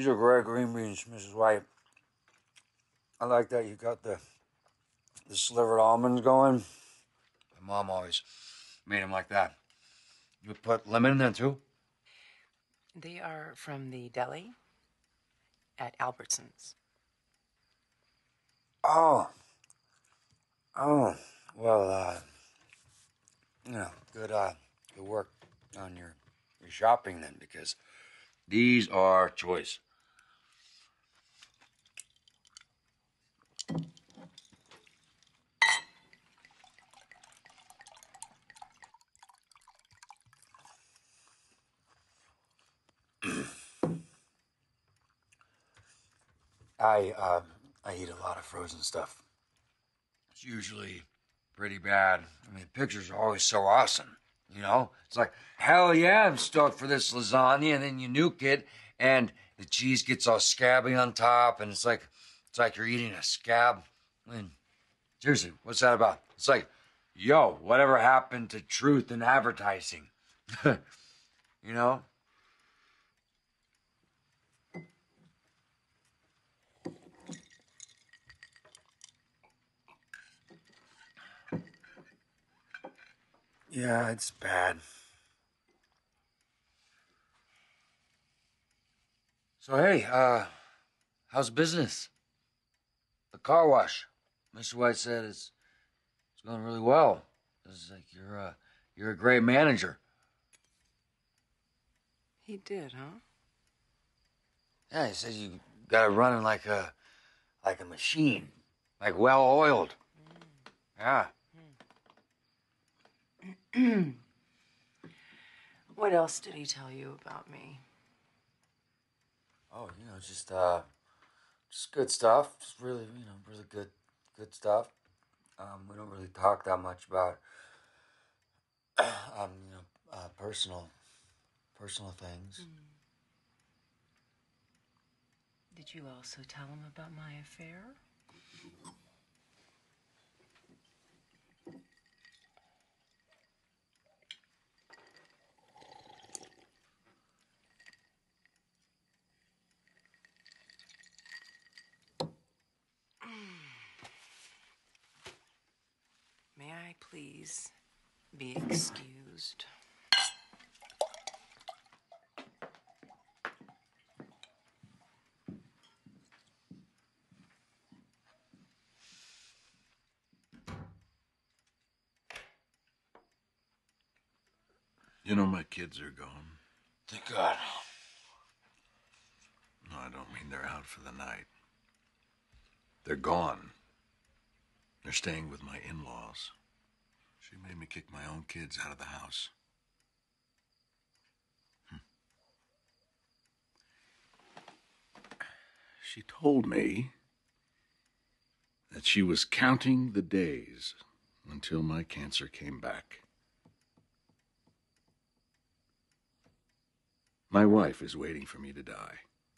These are great green beans, Mrs. White. I like that you got the slivered almonds going. My mom always made them like that. You put lemon in there too? They are from the deli at Albertsons. Oh. Oh. Well, good work on your shopping then, because these are choice. I eat a lot of frozen stuff. It's usually pretty bad. I mean, pictures are always so awesome. You know, it's like, hell yeah, I'm stoked for this lasagna, and then you nuke it, and the cheese gets all scabby on top, and it's like you're eating a scab. I mean, seriously, what's that about? It's like, yo, whatever happened to truth in advertising? You know? Yeah, it's bad. So hey, how's business? The car wash. Mr. White said it's going really well. It's like you're a great manager. He did, huh? Yeah, he said you got it running like a machine, like well oiled. Yeah. What else did he tell you about me? Oh, just good stuff. Just really, really good stuff. We don't really talk that much about, personal things. Did you also tell him about my affair? May I please be excused? You know, my kids are gone. Thank God. No, I don't mean they're out for the night. They're gone. They're staying with my in-laws. She made me kick my own kids out of the house. She told me that she was counting the days until my cancer came back. My wife is waiting for me to die.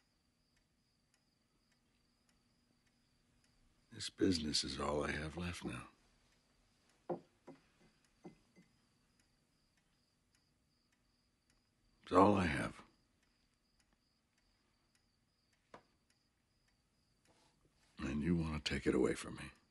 This business is all I have left now. It's all I have. And you want to take it away from me?